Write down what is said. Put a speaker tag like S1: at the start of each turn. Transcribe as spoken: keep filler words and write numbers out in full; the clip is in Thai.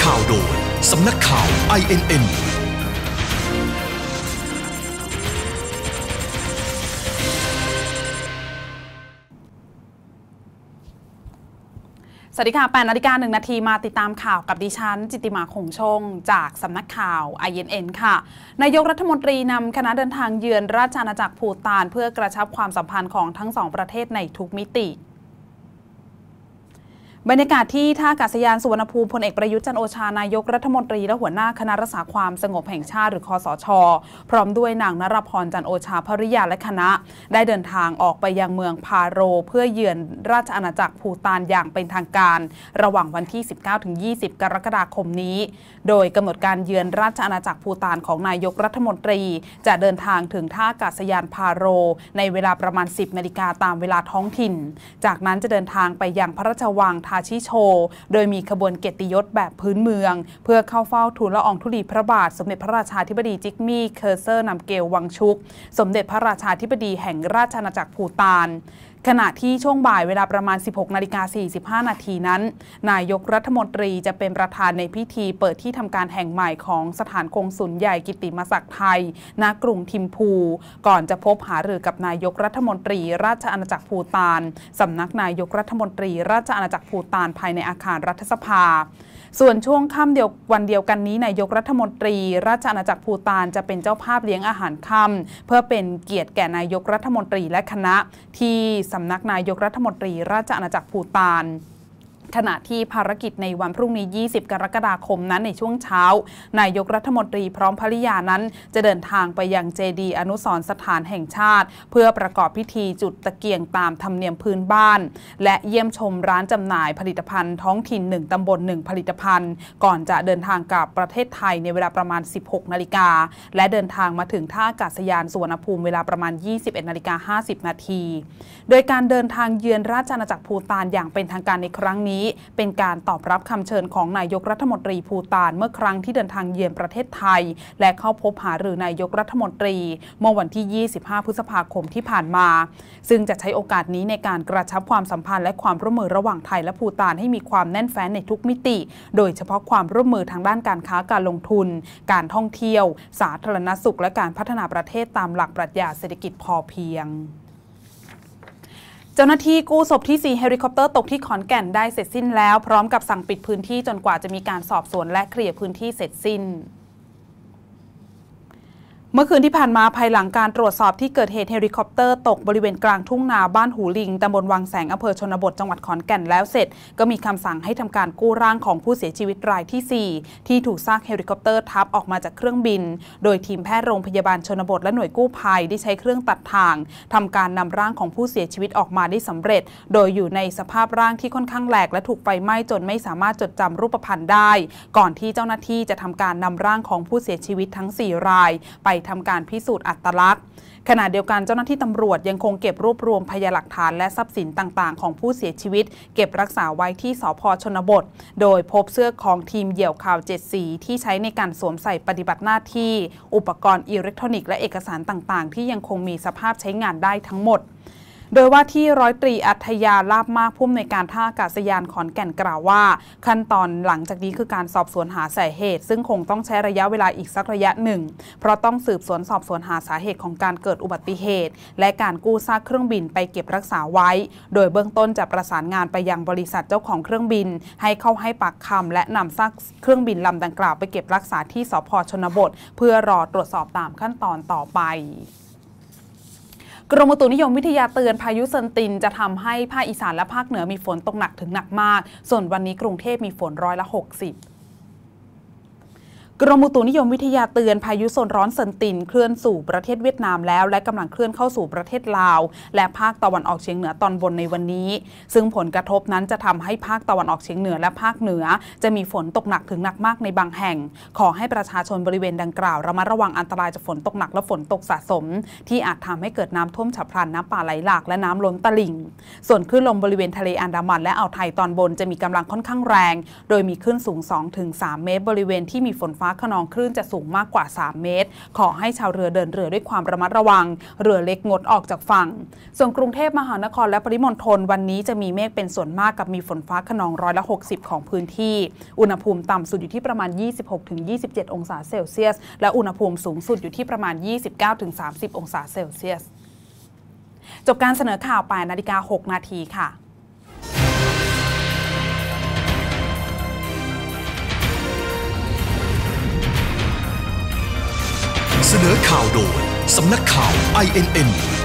S1: ข่าวโดยสำนักข่าว ไอ เอ็น เอ็น
S2: สวัสดีค่ะแปดนาฬิกาหนึ่งนาทีมาติดตามข่าวกับดิฉันจิตติมาคงชงจากสำนักข่าว ไอ เอ็น เอ็น ค่ะนายกรัฐมนตรีนำคณะเดินทางเยือนราชอาณาจักรภูฏานเพื่อกระชับความสัมพันธ์ของทั้งสองประเทศในทุกมิติบรรยากาศที่ท่าอากาศยานสุวรรณภูมิพลเอกประยุทธ์จันทร์โอชานายกรัฐมนตรีและหัวหน้าคณะรักษาความสงบแห่งชาติหรือคสช.พร้อมด้วยนางนรพรจันทร์โอชาภริยาและคณะได้เดินทางออกไปยังเมืองพาโรเพื่อเยือนราชอาณาจักรภูฏานอย่างเป็นทางการระหว่างวันที่ สิบเก้าถึงยี่สิบ กรกฎาคมนี้โดยกำหนดการเยือนราชอาณาจักรภูฏานของนายกรัฐมนตรีจะเดินทางถึงท่าอากาศยานพาโรในเวลาประมาณ สิบนาฬิกาตามเวลาท้องถิ่นจากนั้นจะเดินทางไปยังพระราชวังทาชิโชโดยมีขบวนเกียรติยศแบบพื้นเมืองเพื่อเข้าเฝ้าทูลละอองธุลีพระบาทสมเด็จพระราชาธิบดีจิกมี่เคอร์เซอร์นำเกลวังชุกสมเด็จพระราชาธิบดีแห่งราชอาณาจักรภูฏานขณะที่ช่วงบ่ายเวลาประมาณ สิบหกนาฬิกาสี่สิบห้า นาทีนั้นนายกรัฐมนตรีจะเป็นประธานในพิธีเปิดที่ทำการแห่งใหม่ของสถานกงสุลใหญ่กิตติมศักดิ์ไทยณกรุงทิมพูก่อนจะพบหารือกับนายกรัฐมนตรีราชอาณาจักรภูฏานสำนักนายกรัฐมนตรีราชอาณาจักรภูฏานภายในอาคารรัฐสภาส่วนช่วงค่ำเดียววันเดียวกันนี้นายกรัฐมนตรีราชอาณาจักรภูฏานจะเป็นเจ้าภาพเลี้ยงอาหารค่ำเพื่อเป็นเกียรติแก่นายกรัฐมนตรีและคณะที่สำนักนายกรัฐมนตรีราชอาณาจักรภูฏานขณะที่ภารกิจในวันพรุ่งนี้ ยี่สิบ กรกฎาคมนั้นในช่วงเช้านายกรัฐมนตรีพร้อมภริยานั้นจะเดินทางไปยังเจดีย์อนุสรณ์สถานแห่งชาติเพื่อประกอบพิธีจุดตะเกียงตามธรรมเนียมพื้นบ้านและเยี่ยมชมร้านจำหน่ายผลิตภัณฑ์ท้องถิ่นหนึ่งตำบลหนึ่งผลิตภัณฑ์ก่อนจะเดินทางกลับประเทศไทยในเวลาประมาณ สิบหกนาฬิกาและเดินทางมาถึงท่าอากาศยานสุวรรณภูมิเวลาประมาณ ยี่สิบเอ็ดนาฬิกาห้าสิบ นาทีโดยการเดินทางเยือนราชอาณาจักรภูฏานอย่างเป็นทางการในครั้งนี้เป็นการตอบรับคำเชิญของนายกรัฐมนตรีภูฏานเมื่อครั้งที่เดินทางเยือนประเทศไทยและเข้าพบหารือนายกรัฐมนตรีเมื่อวันที่ ยี่สิบห้า พฤษภาคมที่ผ่านมาซึ่งจะใช้โอกาสนี้ในการกระชับความสัมพันธ์และความร่วมมือระหว่างไทยและภูฏานให้มีความแน่นแฟ้นในทุกมิติโดยเฉพาะความร่วมมือทางด้านการค้าการลงทุนการท่องเที่ยวสาธารณสุขและการพัฒนาประเทศตามหลักปรัชญาเศรษฐกิจพอเพียงเจ้าหน้าที่กู้ศพที่สี่เฮลิคอปเตอร์ตกที่ขอนแก่นได้เสร็จสิ้นแล้วพร้อมกับสั่งปิดพื้นที่จนกว่าจะมีการสอบสวนและเคลียร์พื้นที่เสร็จสิ้นเมื่อคืนที่ผ่านมาภายหลังการตรวจสอบที่เกิดเหตุเฮลิคอปเตอร์ตกบริเวณกลางทุ่งนาบ้านหูลิงตำบลวังแสงอำเภอชนบทจังหวัดขอนแก่นแล้วเสร็จก็มีคำสั่งให้ทำการกู้ร่างของผู้เสียชีวิตรายที่สี่ที่ถูกซากเฮลิคอปเตอร์ทับออกมาจากเครื่องบินโดยทีมแพทย์โรงพยาบาลชนบทและหน่วยกู้ภัยได้ใช้เครื่องตัดทางทำการนำร่างของผู้เสียชีวิตออกมาได้สำเร็จโดยอยู่ในสภาพร่างที่ค่อนข้างแหลกและถูกไฟไหม้จนไม่สามารถจดจำรูปพรรณได้ก่อนที่เจ้าหน้าที่จะทำการนำร่างของผู้เสียชีวิตทั้งสี่รายไปทำการพิสูจน์อัตลักษณ์ขณะเดียวกันเจ้าหน้าที่ตำรวจยังคงเก็บรวบรวมพยานหลักฐานและทรัพย์สินต่างๆของผู้เสียชีวิตเก็บรักษาไว้ที่สภ.ชนบทโดยพบเสื้อของทีมเหยี่ยวข่าวเจ็ดสีที่ใช้ในการสวมใส่ปฏิบัติหน้าที่อุปกรณ์อิเล็กทรอนิกส์และเอกสารต่างๆที่ยังคงมีสภาพใช้งานได้ทั้งหมดโดยว่าที่ร้อยตรีอัธยาลาบมากผู้อำนวยการท่าอากาศยานขอนแก่นกล่าวว่าขั้นตอนหลังจากนี้คือการสอบสวนหาสาเหตุซึ่งคงต้องใช้ระยะเวลาอีกสักระยะหนึ่งเพราะต้องสืบสวนสอบสวนหาสาเหตุของการเกิดอุบัติเหตุและการกู้ซากเครื่องบินไปเก็บรักษาไว้โดยเบื้องต้นจะประสานงานไปยังบริษัทเจ้าของเครื่องบินให้เข้าให้ปากคำและนำซากเครื่องบินลำดังกล่าวไปเก็บรักษาที่สภ.ชนบทเพื่อรอตรวจสอบตามขั้นตอนต่อไปกรมอุตุนิยมวิทยาเตือนพายุเซินตินจะทำให้ภาคอีสานและภาคเหนือมีฝนตกหนักถึงหนักมากส่วนวันนี้กรุงเทพมีฝนร้อยละหกสิบกรมอุตุนิยมวิทยาเตือนพายุโซนร้อนเซินตินเคลื่อนสู่ประเทศเวียดนามแล้วและกำลังเคลื่อนเข้าสู่ประเทศลาวและภาคตะวันออกเฉียงเหนือตอนบนในวันนี้ซึ่งผลกระทบนั้นจะทำให้ภาคตะวันออกเฉียงเหนือและภาคเหนือจะมีฝนตกหนักถึงหนักมากในบางแห่งขอให้ประชาชนบริเวณดังกล่าวระมัดระวังอันตรายจากฝนตกหนักและฝนตกสะสมที่อาจทำให้เกิดน้ำท่วมฉับพลันน้ำป่าไหลหลากและน้ำล้นตลิ่งส่วนคลื่นลมบริเวณทะเลอันดามันและอ่าวไทยตอนบนจะมีกำลังค่อนข้างแรงโดยมีคลื่นสูง สองถึงสาม เมตรบริเวณที่มีฝนฟ้าคะนองคลื่นจะสูงมากกว่าสามเมตรขอให้ชาวเรือเดินเรือด้วยความระมัดระวังเรือเล็กงดออกจากฝั่งส่วนกรุงเทพมหานครและปริมณฑลวันนี้จะมีเมฆเป็นส่วนมากกับมีฝนฟ้าคะนองร้อยละหกสิบของพื้นที่อุณหภูมิต่ำสุดอยู่ที่ประมาณ ยี่สิบหกถึงยี่สิบเจ็ด องศาเซลเซียสและอุณหภูมิสูงสุดอยู่ที่ประมาณ ยี่สิบเก้าถึงสามสิบ องศาเซลเซียสจบการเสนอข่าวแปดนาฬิกาหกนาทีค่ะ
S1: เสนอข่าวโดยสำนักข่าว ไอ เอ็น เอ็น